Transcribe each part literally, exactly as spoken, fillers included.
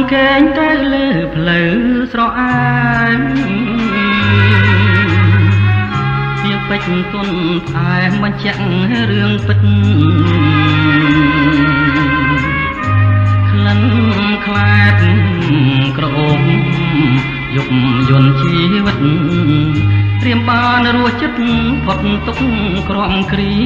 គេងទៅលើផ្លូវស្រអែមពីពេជ្រទុនផ្អែមបញ្ជាក់រឿងពិតក្លិនខ្លែតក្រអូបយប់យន់ជីវិតត្រៀមបានរស់ចិត្តផុតទុកក្រំគ្រី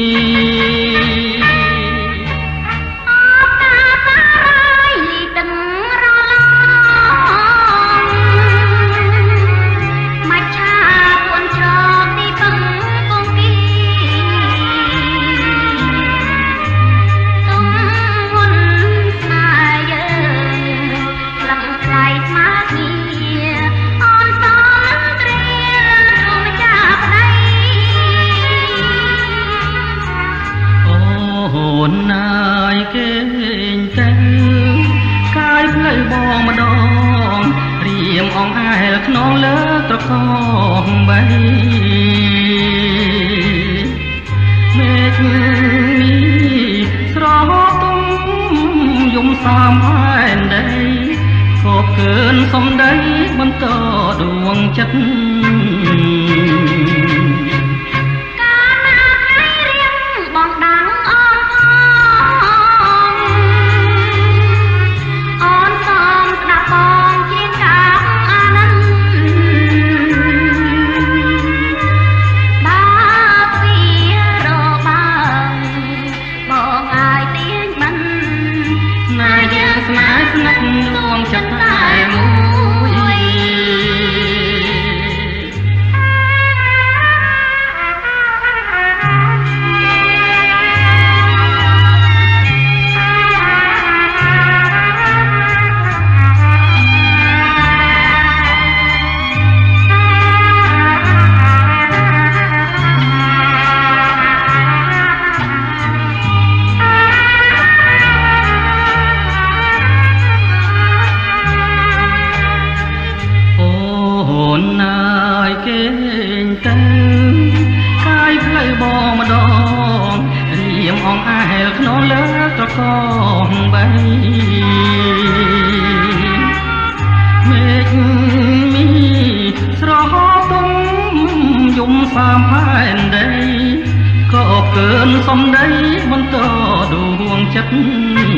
ណាយគេងទៅកាយផ្លូវបងម្ដងរៀមអងអែលខ្នងលើត្រកងបីមេឃនេះស្រោទុំយំសាមឯនដីខបកើនសំដីបន្តដួងចិត្តគេងទៅកាយផ្លូវបងម្ដងរៀមអងអែលខ្នងលើត្រកងបីមេឃមីស្រោទុំយំសាមផែនដីក៏កើនសំដីបន្តដួងចិត្ត